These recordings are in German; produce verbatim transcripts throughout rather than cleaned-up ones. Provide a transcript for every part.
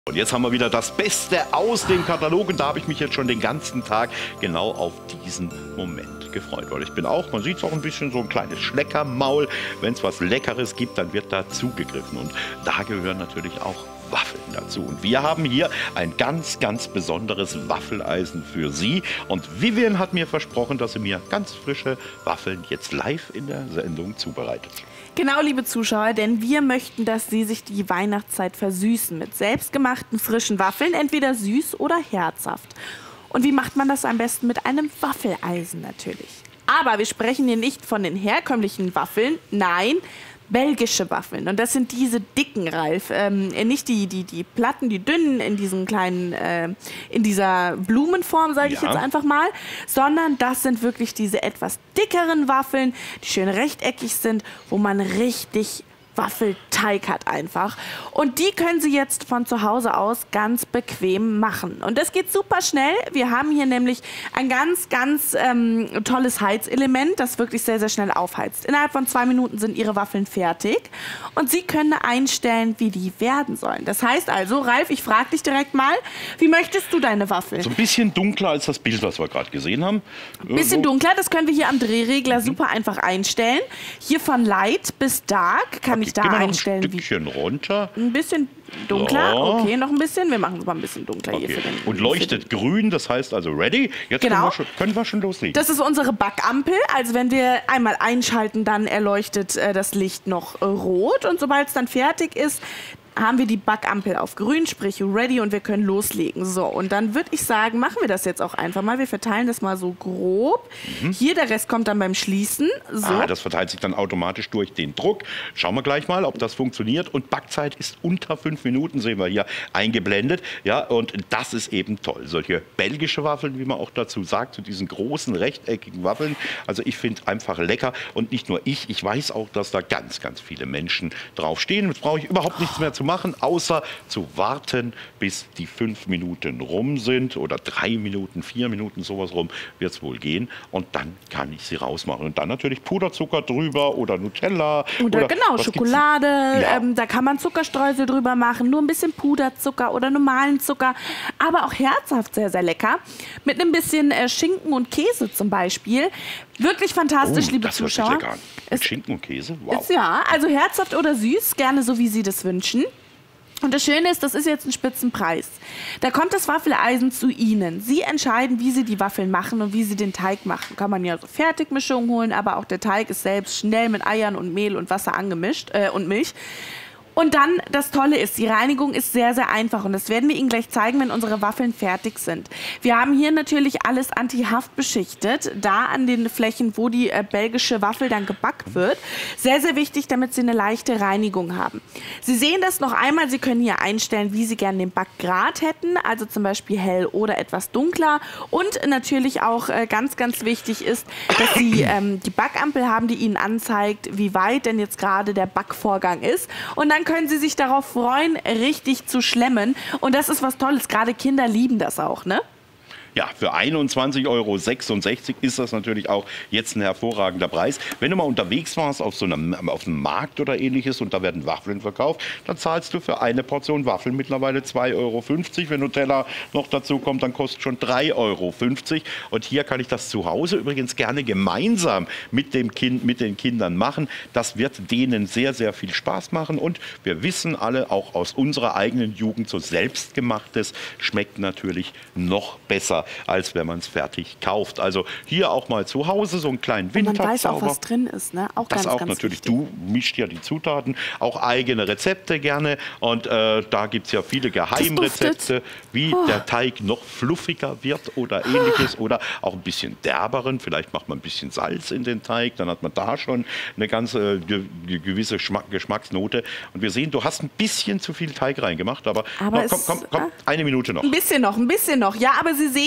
Und jetzt haben wir wieder das Beste aus dem Katalog und da habe ich mich jetzt schon den ganzen Tag genau auf diesen Moment gefreut. Weil ich bin auch, man sieht es auch ein bisschen, so ein kleines Schleckermaul. Wenn es was Leckeres gibt, dann wird da zugegriffen. Und da gehören natürlich auch Waffeln dazu. Und wir haben hier ein ganz, ganz besonderes Waffeleisen für Sie. Und Vivian hat mir versprochen, dass sie mir ganz frische Waffeln jetzt live in der Sendung zubereitet. Genau, liebe Zuschauer, denn wir möchten, dass Sie sich die Weihnachtszeit versüßen mit selbstgemachten frischen Waffeln, entweder süß oder herzhaft. Und wie macht man das am besten? Mit einem Waffeleisen natürlich. Aber wir sprechen hier nicht von den herkömmlichen Waffeln, nein, belgische Waffeln. Und das sind diese dicken, Ralf. Ähm, nicht die, die, die Platten, die dünnen in diesen kleinen, äh, in dieser Blumenform, sage ich Ja. jetzt einfach mal, sondern das sind wirklich diese etwas dickeren Waffeln, die schön rechteckig sind, wo man richtig Waffelteig hat einfach. Und die können Sie jetzt von zu Hause aus ganz bequem machen. Und das geht super schnell. Wir haben hier nämlich ein ganz, ganz ähm, tolles Heizelement, das wirklich sehr, sehr schnell aufheizt. Innerhalb von zwei Minuten sind Ihre Waffeln fertig. Und Sie können einstellen, wie die werden sollen. Das heißt also, Ralf, ich frage dich direkt mal, wie möchtest du deine Waffeln? So ein bisschen dunkler als das Bild, was wir gerade gesehen haben. Ein bisschen dunkler, das können wir hier am Drehregler super einfach einstellen. Hier von Light bis Dark kann ich da Gehen wir noch einstellen. ein Stückchen runter. Ein bisschen dunkler, So. okay, noch ein bisschen. Wir machen es mal ein bisschen dunkler Okay. hier. Für den, Und für leuchtet grün, das heißt also ready. Jetzt Genau. können, wir schon, können wir schon loslegen. Das ist unsere Backampel. Also wenn wir einmal einschalten, dann erleuchtet äh, das Licht noch äh, rot. Und sobald es dann fertig ist, haben wir die Backampel auf grün, sprich ready, und wir können loslegen. So, und dann würde ich sagen, machen wir das jetzt auch einfach mal. Wir verteilen das mal so grob. Mhm. Hier, der Rest kommt dann beim Schließen. So. Ah, das verteilt sich dann automatisch durch den Druck. Schauen wir gleich mal, ob das funktioniert. Und Backzeit ist unter fünf Minuten, sehen wir hier eingeblendet. Ja, und das ist eben toll. Solche belgische Waffeln, wie man auch dazu sagt, zu diesen großen rechteckigen Waffeln. Also ich finde einfach lecker. Und nicht nur ich, ich weiß auch, dass da ganz, ganz viele Menschen drauf stehen. Jetzt brauche ich überhaupt nichts mehr zu machen, außer zu warten, bis die fünf Minuten rum sind oder drei Minuten, vier Minuten, sowas rum wird es wohl gehen. Und dann kann ich sie rausmachen. Und dann natürlich Puderzucker drüber oder Nutella. Oder, oder genau, Schokolade, ja. ähm, da kann man Zuckerstreusel drüber machen, nur ein bisschen Puderzucker oder normalen Zucker, aber auch herzhaft sehr, sehr lecker. Mit einem bisschen äh, Schinken und Käse zum Beispiel. Wirklich fantastisch, Oh, liebe das hört sich Zuschauer. lecker an. Mit Schinken und Käse? Wow. Ist, ja, also herzhaft oder süß, gerne so, wie Sie das wünschen. Und das Schöne ist, das ist jetzt ein Spitzenpreis. Da kommt das Waffeleisen zu Ihnen. Sie entscheiden, wie Sie die Waffeln machen und wie Sie den Teig machen. Kann man ja so Fertigmischungen holen, aber auch der Teig ist selbst schnell mit Eiern und Mehl und Wasser angemischt äh, und Milch. Und dann, das Tolle ist, die Reinigung ist sehr, sehr einfach. Und das werden wir Ihnen gleich zeigen, wenn unsere Waffeln fertig sind. Wir haben hier natürlich alles antihaft beschichtet, da an den Flächen, wo die äh, belgische Waffel dann gebackt wird. Sehr, sehr wichtig, damit Sie eine leichte Reinigung haben. Sie sehen das noch einmal. Sie können hier einstellen, wie Sie gerne den Backgrad hätten. Also zum Beispiel hell oder etwas dunkler. Und natürlich auch äh, ganz, ganz wichtig ist, dass Sie ähm, die Backampel haben, die Ihnen anzeigt, wie weit denn jetzt gerade der Backvorgang ist. Und dann können Sie sich darauf freuen, richtig zu schlemmen. Und das ist was Tolles. Gerade Kinder lieben das auch, ne? Ja, für einundzwanzig Euro sechsundsechzig ist das natürlich auch jetzt ein hervorragender Preis. Wenn du mal unterwegs warst auf so einem, auf einem Markt oder ähnliches und da werden Waffeln verkauft, dann zahlst du für eine Portion Waffeln mittlerweile zwei Euro fünfzig. Wenn Nutella noch dazu kommt, dann kostet schon drei Euro fünfzig. Und hier kann ich das zu Hause übrigens gerne gemeinsam mit dem Kind, mit den Kindern machen. Das wird denen sehr, sehr viel Spaß machen. Und wir wissen alle, auch aus unserer eigenen Jugend, so selbstgemachtes schmeckt natürlich noch besser, als wenn man es fertig kauft. Also hier auch mal zu Hause so einen kleinen Winterzauber. Man weiß auch, was drin ist, ne? Auch das ganz, auch ganz natürlich. wichtig. Du mischst ja die Zutaten, auch eigene Rezepte gerne. Und äh, da gibt es ja viele Geheimrezepte, wie oh. der Teig noch fluffiger wird oder ähnliches. Oder auch ein bisschen derberen. Vielleicht macht man ein bisschen Salz in den Teig. Dann hat man da schon eine ganze ge gewisse Schmack Geschmacksnote. Und wir sehen, du hast ein bisschen zu viel Teig reingemacht. Aber, aber noch, komm, komm, komm, ah, eine Minute noch. Ein bisschen noch, ein bisschen noch. Ja, aber Sie sehen,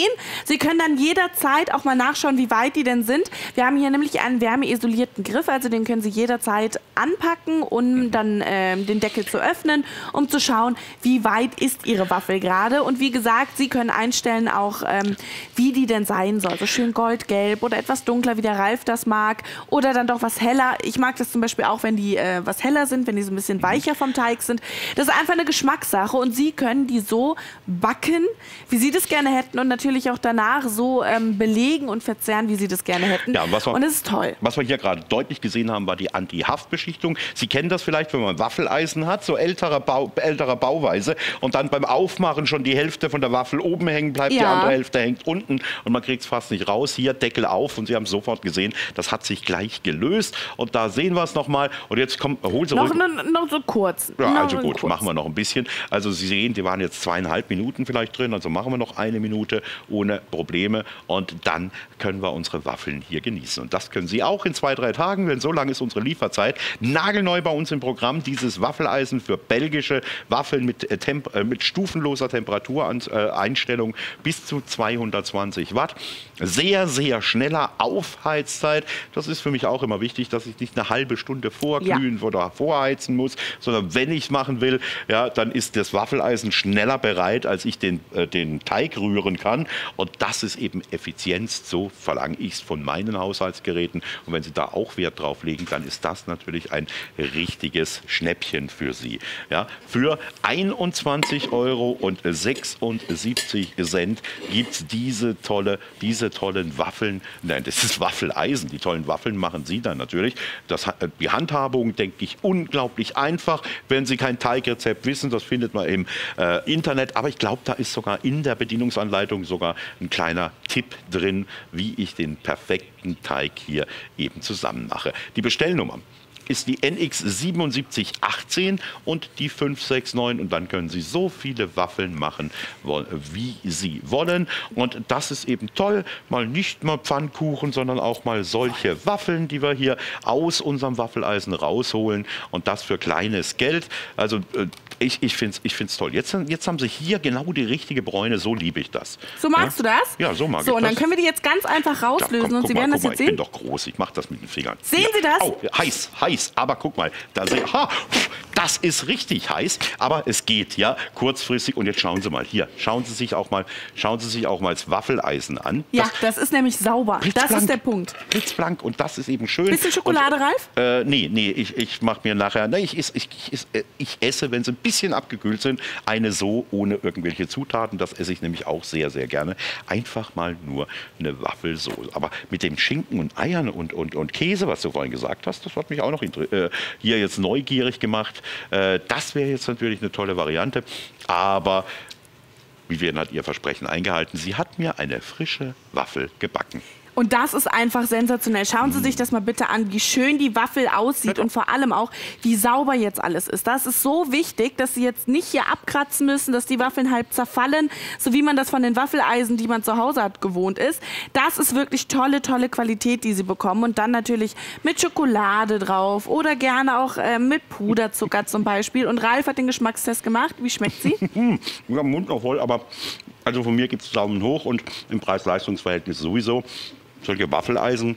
sehen. Sie können dann jederzeit auch mal nachschauen, wie weit die denn sind. Wir haben hier nämlich einen wärmeisolierten Griff, also den können Sie jederzeit anpacken, um dann ähm, den Deckel zu öffnen, um zu schauen, wie weit ist Ihre Waffel gerade. Und wie gesagt, Sie können einstellen auch, ähm, wie die denn sein soll. So schön goldgelb oder etwas dunkler, wie der Ralf das mag. Oder dann doch was heller. Ich mag das zum Beispiel auch, wenn die äh, was heller sind, wenn die so ein bisschen weicher vom Teig sind. Das ist einfach eine Geschmackssache und Sie können die so backen, wie Sie das gerne hätten und natürlich auch danach so ähm, belegen und verzehren, wie Sie das gerne hätten. Ja, was wir, und es ist toll. Was wir hier gerade deutlich gesehen haben, war die Anti-Haftbeschichtung. Sie kennen das vielleicht, wenn man Waffeleisen hat, so älterer, Bau, älterer Bauweise und dann beim Aufmachen schon die Hälfte von der Waffel oben hängen bleibt, Ja. die andere Hälfte hängt unten und man kriegt es fast nicht raus. Hier Deckel auf und Sie haben sofort gesehen, das hat sich gleich gelöst und da sehen wir es nochmal und jetzt kommt, hol Sie Noch, ruhig. noch, noch so kurz. Ja, noch also gut, kurz. machen wir noch ein bisschen. Also Sie sehen, die waren jetzt zweieinhalb Minuten vielleicht drin, also machen wir noch eine Minute ohne Probleme und dann können wir unsere Waffeln hier genießen. Und das können Sie auch in zwei, drei Tagen, denn so lange ist unsere Lieferzeit. Nagelneu bei uns im Programm, dieses Waffeleisen für belgische Waffeln mit, äh, Temp äh, mit stufenloser Temperatureinstellung bis zu zweihundertzwanzig Watt. Sehr, sehr schneller Aufheizzeit. Das ist für mich auch immer wichtig, dass ich nicht eine halbe Stunde vorglühen Ja. oder vorheizen muss, sondern wenn ich es machen will, ja, dann ist das Waffeleisen schneller bereit, als ich den, äh, den Teig rühren kann. Und das ist eben Effizienz. So verlange ich es von meinen Haushaltsgeräten. Und wenn Sie da auch Wert drauf legen, dann ist das natürlich ein richtiges Schnäppchen für Sie. Ja, für einundzwanzig Euro sechsundsiebzig gibt es diese, tolle, diese tollen Waffeln. Nein, das ist Waffeleisen. Die tollen Waffeln machen Sie dann natürlich. Das, die Handhabung, denke ich, unglaublich einfach. Wenn Sie kein Teigrezept wissen, das findet man im äh, Internet. Aber ich glaube, da ist sogar in der Bedienungsanleitung sogar ein kleiner Tipp drin, wie ich den perfekten Teig hier eben zusammen mache. Die Bestellnummer ist die N X sieben sieben acht eins und die fünf sechs neun und dann können Sie so viele Waffeln machen, wie Sie wollen. Und das ist eben toll, mal nicht mal Pfannkuchen, sondern auch mal solche Waffeln, die wir hier aus unserem Waffeleisen rausholen und das für kleines Geld. Also ich, ich finde es ich find's toll. Jetzt, jetzt haben Sie hier genau die richtige Bräune, so liebe ich das. So magst ja? du das? Ja, so mag so, ich und dann das. können wir die jetzt ganz einfach rauslösen Ja, komm, und Sie mal, werden das mal, jetzt ich sehen. bin doch groß, ich mache das mit den Fingern. Sehen ja. Sie das? Au, heiß, heiß, aber guck mal, da se- ha, das ist richtig heiß, aber es geht, ja, kurzfristig. Und jetzt schauen Sie mal hier, schauen Sie sich auch mal, schauen Sie sich auch mal das Waffeleisen an. Ja, das ist nämlich sauber. Das blitzblank, ist der Punkt. Blitzblank und das ist eben schön. Bisschen Schokolade, und, Ralf? Äh, nee, nee, ich, ich mache mir nachher, nee, ich, ich, ich, ich esse, wenn sie ein bisschen abgekühlt sind, eine so ohne irgendwelche Zutaten. Das esse ich nämlich auch sehr, sehr gerne. Einfach mal nur eine Waffel so. Aber mit dem Schinken und Eiern und, und, und Käse, was du vorhin gesagt hast, das hat mich auch noch äh, hier jetzt neugierig gemacht. Äh, das wäre jetzt natürlich eine tolle Variante. Aber Vivienne hat ihr Versprechen eingehalten. Sie hat mir eine frische Waffel gebacken. Und das ist einfach sensationell. Schauen Sie sich das mal bitte an, wie schön die Waffel aussieht und vor allem auch, wie sauber jetzt alles ist. Das ist so wichtig, dass Sie jetzt nicht hier abkratzen müssen, dass die Waffeln halb zerfallen, so wie man das von den Waffeleisen, die man zu Hause hat, gewohnt ist. Das ist wirklich tolle, tolle Qualität, die Sie bekommen. Und dann natürlich mit Schokolade drauf oder gerne auch äh, mit Puderzucker zum Beispiel. Und Ralf hat den Geschmackstest gemacht. Wie schmeckt sie? Ich habe den Mund noch voll, aber also von mir gibt es Daumen hoch und im Preis-Leistungs-Verhältnis sowieso. Solche Waffeleisen,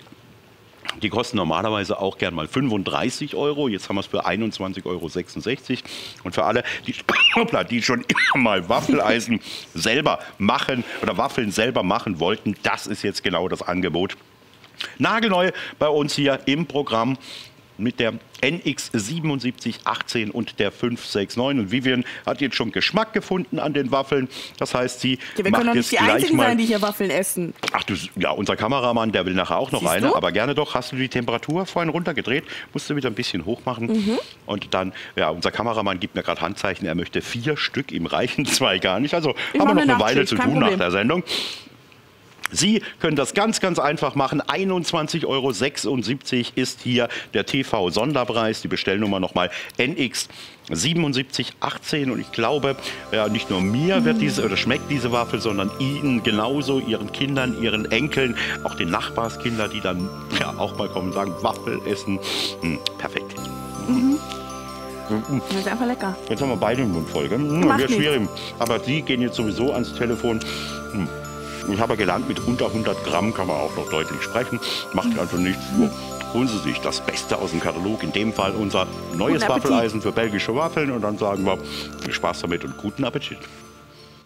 die kosten normalerweise auch gern mal fünfunddreißig Euro. Jetzt haben wir es für einundzwanzig Euro sechsundsechzig. Und für alle, die, die schon immer mal Waffeleisen selber machen oder Waffeln selber machen wollten, das ist jetzt genau das Angebot. Nagelneu bei uns hier im Programm mit der N X sieben sieben acht eins und der fünf sechs neun. Und Vivienne hat jetzt schon Geschmack gefunden an den Waffeln. Das heißt, sie Ja, wir macht können doch jetzt nicht die gleich Einzigen mal... sein, die hier Waffeln essen. Ach du, ja, unser Kameramann, der will nachher auch noch Siehst eine, du? aber gerne doch. Hast du die Temperatur vorhin runtergedreht? Musst du wieder ein bisschen hoch machen. Mhm. Und dann, ja, unser Kameramann gibt mir gerade Handzeichen, er möchte vier Stück, ihm reichen zwei gar nicht. Also Ich haben wir mach noch eine eine Weile Nachtschicht, zu kein tun nach Problem. der Sendung. Sie können das ganz, ganz einfach machen. einundzwanzig Euro sechsundsiebzig ist hier der T V-Sonderpreis. Die Bestellnummer nochmal N X sieben sieben acht eins. Und ich glaube, ja, nicht nur mir wird diese, oder schmeckt diese Waffel, sondern Ihnen genauso, Ihren Kindern, Ihren Enkeln, auch den Nachbarskindern, die dann ja, auch mal kommen und sagen, Waffel essen. Hm, perfekt. Mhm. Das ist einfach lecker. Jetzt haben wir beide den Mund voll. Gell? Hm, Macht wird nichts. schwierig. Aber Sie gehen jetzt sowieso ans Telefon. Hm. Ich habe gelernt, mit unter hundert Gramm kann man auch noch deutlich sprechen. Macht also nichts. So. Holen Sie sich das Beste aus dem Katalog, in dem Fall unser neues Waffeleisen für belgische Waffeln. Und dann sagen wir, viel Spaß damit und guten Appetit.